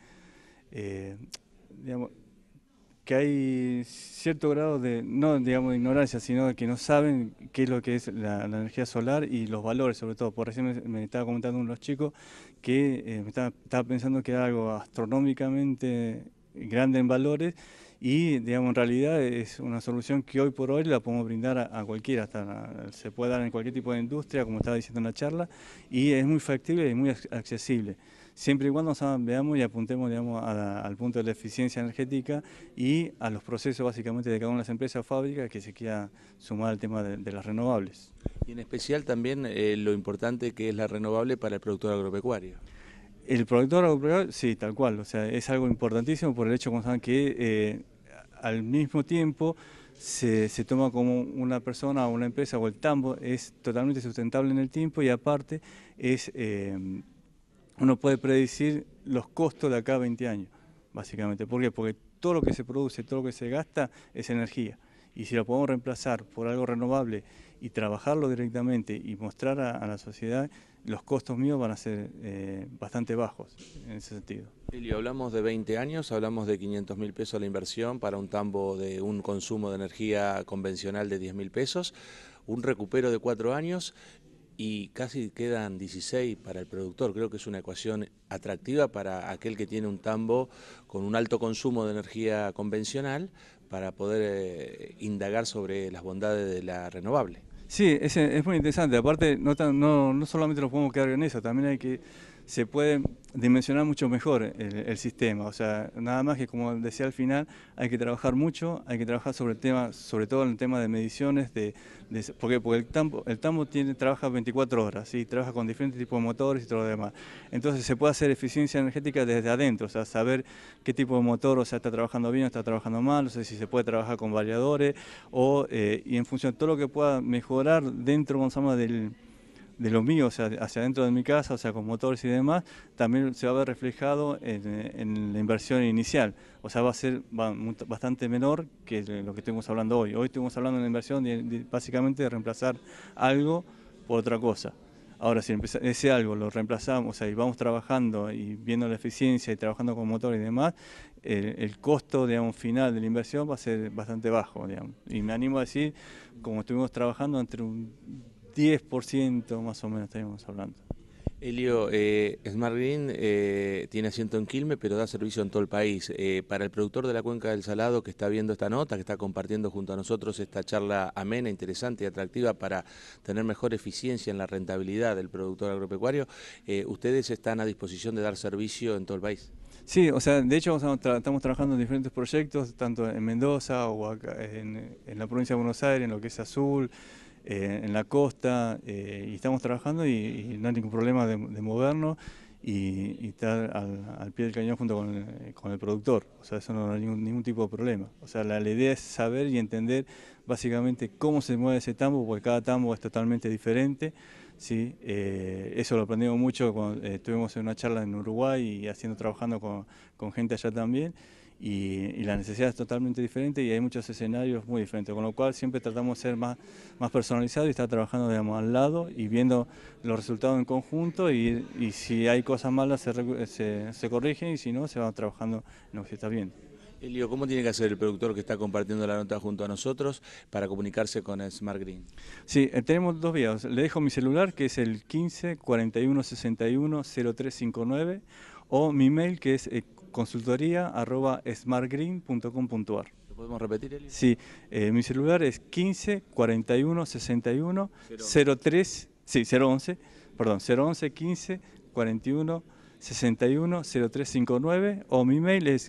digamos, que hay cierto grado de, no digamos de ignorancia, sino de que no saben qué es lo que es la energía solar y los valores sobre todo. Por recién me estaba comentando uno de los chicos que estaba pensando que era algo astronómicamente grande en valores y digamos en realidad es una solución que hoy por hoy la podemos brindar a cualquiera, se puede dar en cualquier tipo de industria, como estaba diciendo en la charla, y es muy factible y muy accesible. Siempre y cuando veamos y apuntemos digamos, al punto de la eficiencia energética y a los procesos básicamente de cada una de las empresas o fábricas que se quiera sumar al tema de las renovables. Y en especial también lo importante que es la renovable para el productor agropecuario. El productor agropecuario, sí, tal cual, o sea, es algo importantísimo por el hecho que al mismo tiempo se toma como una persona o una empresa o el tambo es totalmente sustentable en el tiempo y aparte es... uno puede predecir los costos de acá a 20 años, básicamente. ¿Por qué? Porque todo lo que se produce, todo lo que se gasta es energía. Y si lo podemos reemplazar por algo renovable y trabajarlo directamente y mostrar a la sociedad, los costos míos van a ser bastante bajos en ese sentido. Elio, hablamos de 20 años, hablamos de 500.000 pesos la inversión para un tambo de un consumo de energía convencional de 10.000 pesos, un recupero de 4 años... y casi quedan 16 para el productor. Creo que es una ecuación atractiva para aquel que tiene un tambo con un alto consumo de energía convencional para poder indagar sobre las bondades de la renovable. Sí, es muy interesante. Aparte, no solamente nos podemos quedar en eso, también se puede dimensionar mucho mejor el sistema. O sea, nada más que, como decía al final, hay que trabajar mucho, hay que trabajar sobre todo en el tema de mediciones, porque el tambo trabaja 24 horas, ¿sí? Trabaja con diferentes tipos de motores y todo lo demás. Entonces se puede hacer eficiencia energética desde adentro, o sea, saber qué tipo de motor, o sea, está trabajando bien o está trabajando mal, o sea, si se puede trabajar con variadores, y en función de todo lo que pueda mejorar dentro, Gonzalo, de lo mío, o sea, hacia adentro de mi casa, o sea, con motores y demás, también se va a ver reflejado en la inversión inicial. O sea, va a ser bastante menor que lo que estuvimos hablando hoy. Hoy estuvimos hablando de una inversión básicamente de reemplazar algo por otra cosa. Ahora, si ese algo lo reemplazamos, o sea, y vamos trabajando y viendo la eficiencia y trabajando con motor y demás, el costo, digamos, final de la inversión va a ser bastante bajo, digamos. Y me animo a decir, como estuvimos trabajando, entre un 10% más o menos estaríamos hablando. Elio, Smart Green tiene asiento en Quilmes, pero da servicio en todo el país. Para el productor de la Cuenca del Salado que está viendo esta nota, que está compartiendo junto a nosotros esta charla amena, interesante y atractiva para tener mejor eficiencia en la rentabilidad del productor agropecuario, ¿ustedes están a disposición de dar servicio en todo el país? Sí, o sea, de hecho estamos trabajando en diferentes proyectos, tanto en Mendoza o acá en la provincia de Buenos Aires, en lo que es Azul, en la costa, y estamos trabajando y no hay ningún problema de movernos y estar al pie del cañón junto con el productor. O sea, eso no hay ningún tipo de problema. O sea, la idea es saber y entender básicamente cómo se mueve ese tambo, porque cada tambo es totalmente diferente. Sí, eso lo aprendimos mucho cuando estuvimos en una charla en Uruguay y trabajando con gente allá también, y la necesidad es totalmente diferente y hay muchos escenarios muy diferentes, con lo cual siempre tratamos de ser más personalizados y estar trabajando, digamos, al lado y viendo los resultados en conjunto, y si hay cosas malas se corrigen, y si no se va trabajando en lo que se está viendo. Elio, ¿cómo tiene que hacer el productor que está compartiendo la nota junto a nosotros para comunicarse con Smart Green? Sí, tenemos dos vías. Le dejo mi celular, que es el 15 41 61 0359, o mi mail, que es consultoría@smartgreen.com.ar. ¿Lo podemos repetir, Elio? Sí, mi celular es 15 41 61 03, sí, 011, perdón, 011 15 41 61 0359, o mi mail es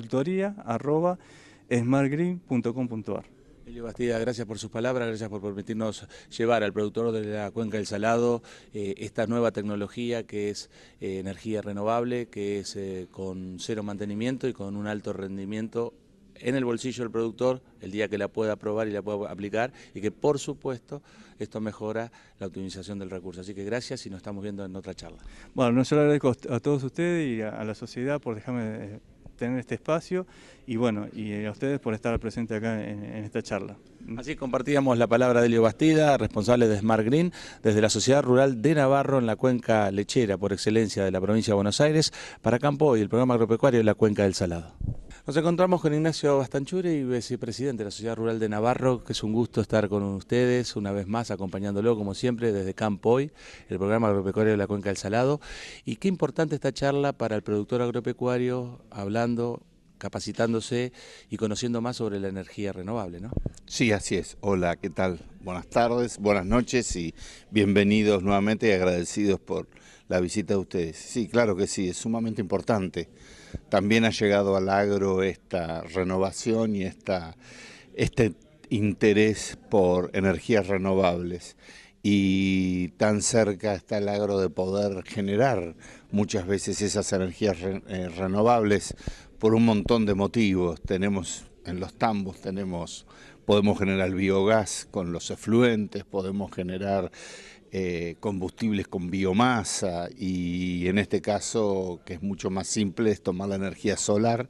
consultoría@smartgreen.com.ar. Elio Bastida, gracias por sus palabras, gracias por permitirnos llevar al productor de la Cuenca del Salado esta nueva tecnología que es energía renovable, que es con cero mantenimiento y con un alto rendimiento en el bolsillo del productor el día que la pueda probar y la pueda aplicar, y que por supuesto esto mejora la optimización del recurso. Así que gracias y nos estamos viendo en otra charla. Bueno, yo le agradezco a todos ustedes y a la sociedad por dejarme tener este espacio, y bueno, y a ustedes por estar presentes acá en esta charla. Así compartíamos la palabra de Elio Bastida, responsable de Smart Green, desde la Sociedad Rural de Navarro, en la cuenca lechera por excelencia de la provincia de Buenos Aires, para Campo Hoy, el programa agropecuario de la Cuenca del Salado. Nos encontramos con Ignacio Bastanchure, vicepresidente de la Sociedad Rural de Navarro, que es un gusto estar con ustedes una vez más, acompañándolo como siempre desde Campo Hoy, el programa agropecuario de la Cuenca del Salado. Y qué importante esta charla para el productor agropecuario, hablando, capacitándose y conociendo más sobre la energía renovable, ¿no? Sí, así es. Hola, ¿qué tal? Buenas tardes, buenas noches y bienvenidos nuevamente y agradecidos por la visita de ustedes. Sí, claro que sí, es sumamente importante. También ha llegado al agro esta renovación y este interés por energías renovables, y tan cerca está el agro de poder generar muchas veces esas energías renovables por un montón de motivos. Tenemos en los tambos, podemos generar biogás con los efluentes, podemos generar combustibles con biomasa, y en este caso, que es mucho más simple, es tomar la energía solar,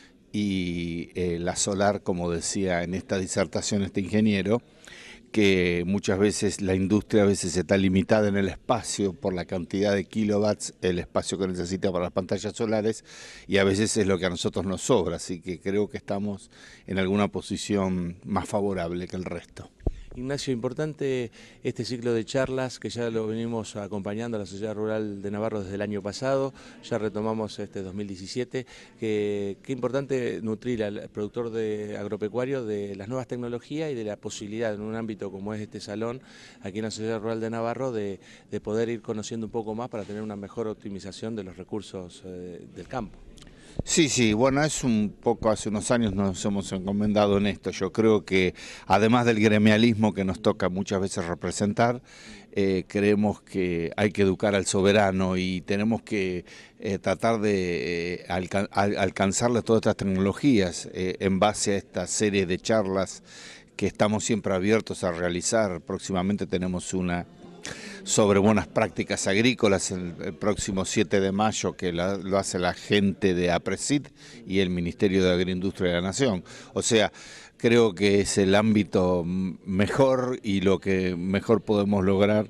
y la solar, como decía en esta disertación este ingeniero, que muchas veces la industria está limitada en el espacio por la cantidad de kilovatios, el espacio que necesita para las pantallas solares, y a veces es lo que a nosotros nos sobra, así que creo que estamos en alguna posición más favorable que el resto. Ignacio, importante este ciclo de charlas que ya lo venimos acompañando a la Sociedad Rural de Navarro desde el año pasado, ya retomamos este 2017, qué importante nutrir al productor agropecuario de las nuevas tecnologías y de la posibilidad en un ámbito como es este salón, aquí en la Sociedad Rural de Navarro, de poder ir conociendo un poco más para tener una mejor optimización de los recursos del campo. Sí, bueno, es un poco, hace unos años nos hemos encomendado en esto. Yo creo que además del gremialismo que nos toca muchas veces representar, creemos que hay que educar al soberano y tenemos que tratar de alcanzarle todas estas tecnologías en base a esta serie de charlas que estamos siempre abiertos a realizar. Próximamente tenemos una sobre buenas prácticas agrícolas el próximo 7 de mayo, que lo hace la gente de APRESID y el Ministerio de Agroindustria de la Nación. O sea, creo que es el ámbito mejor y lo que mejor podemos lograr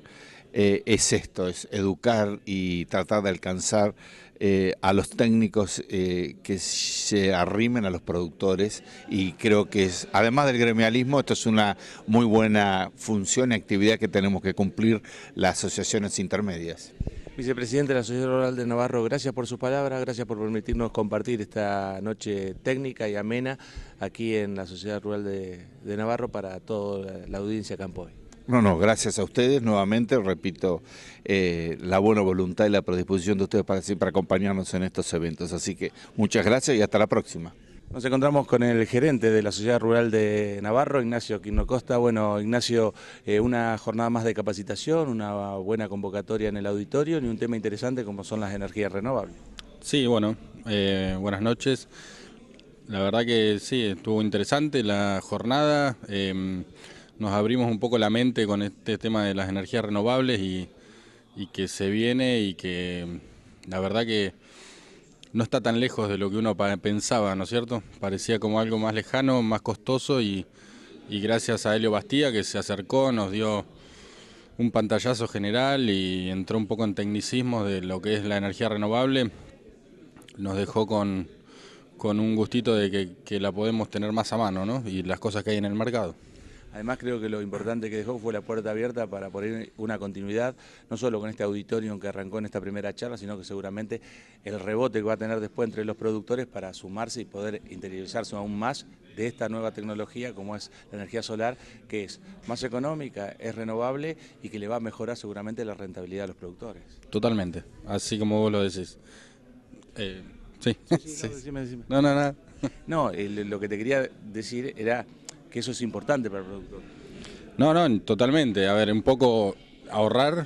es esto, es educar y tratar de alcanzar a los técnicos que se arrimen a los productores, y creo que es, además del gremialismo, esto es una muy buena función y actividad que tenemos que cumplir las asociaciones intermedias. Vicepresidente de la Sociedad Rural de Navarro, gracias por sus palabras, gracias por permitirnos compartir esta noche técnica y amena aquí en la Sociedad Rural de Navarro para toda la audiencia Campoy. No, gracias a ustedes nuevamente, repito, la buena voluntad y la predisposición de ustedes para siempre acompañarnos en estos eventos. Así que muchas gracias y hasta la próxima. Nos encontramos con el gerente de la Sociedad Rural de Navarro, Ignacio Quirno Costa. Bueno, Ignacio, una jornada más de capacitación, una buena convocatoria en el auditorio y un tema interesante como son las energías renovables. Sí, bueno, buenas noches. La verdad que sí, estuvo interesante la jornada. Nos abrimos un poco la mente con este tema de las energías renovables y que se viene y que la verdad que no está tan lejos de lo que uno pensaba, ¿no es cierto? Parecía como algo más lejano, más costoso y gracias a Helio Bastía que se acercó, nos dio un pantallazo general y entró un poco en tecnicismo de lo que es la energía renovable, nos dejó con un gustito de que la podemos tener más a mano, ¿no? Y las cosas que hay en el mercado. Además creo que lo importante que dejó fue la puerta abierta para poner una continuidad, no solo con este auditorio que arrancó en esta primera charla, sino que seguramente el rebote que va a tener después entre los productores para sumarse y poder interiorizarse aún más de esta nueva tecnología como es la energía solar, que es más económica, es renovable y que le va a mejorar seguramente la rentabilidad de los productores. Totalmente, así como vos lo decís. Sí. Decime. No, nada. No, lo que te quería decir era que eso es importante para el productor. No, totalmente. A ver, un poco ahorrarse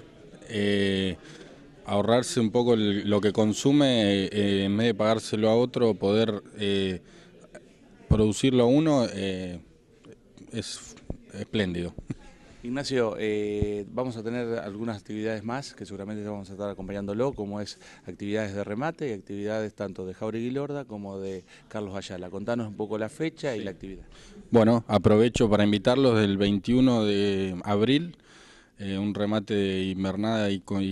un poco lo que consume, en vez de pagárselo a otro, poder producirlo uno, es espléndido. Ignacio, vamos a tener algunas actividades más que seguramente vamos a estar acompañándolo, como es actividades de remate y actividades tanto de Jáuregui Lorda como de Carlos Ayala. Contanos un poco la fecha y la actividad. Bueno, aprovecho para invitarlos del 21 de abril, un remate de invernada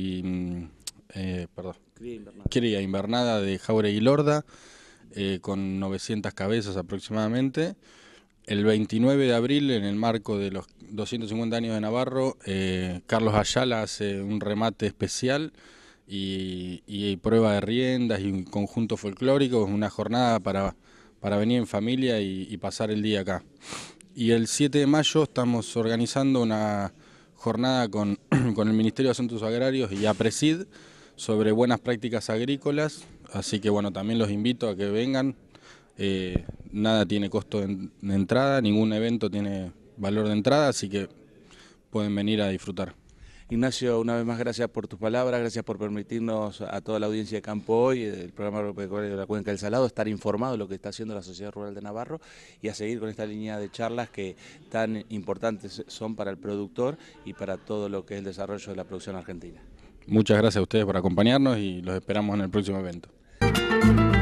cría invernada de Jáuregui Lorda, con 900 cabezas aproximadamente. El 29 de abril, en el marco de los 250 años de Navarro, Carlos Ayala hace un remate especial y prueba de riendas y un conjunto folclórico, una jornada para venir en familia y pasar el día acá. Y el 7 de mayo estamos organizando una jornada con el Ministerio de Asuntos Agrarios y APRESID sobre buenas prácticas agrícolas, así que bueno, también los invito a que vengan. Nada tiene costo de entrada, ningún evento tiene valor de entrada, así que pueden venir a disfrutar. Ignacio, una vez más gracias por tus palabras, gracias por permitirnos a toda la audiencia de Campo Hoy, del programa agropecuario de la Cuenca del Salado, estar informado de lo que está haciendo la Sociedad Rural de Navarro y a seguir con esta línea de charlas que tan importantes son para el productor y para todo lo que es el desarrollo de la producción argentina. Muchas gracias a ustedes por acompañarnos y los esperamos en el próximo evento.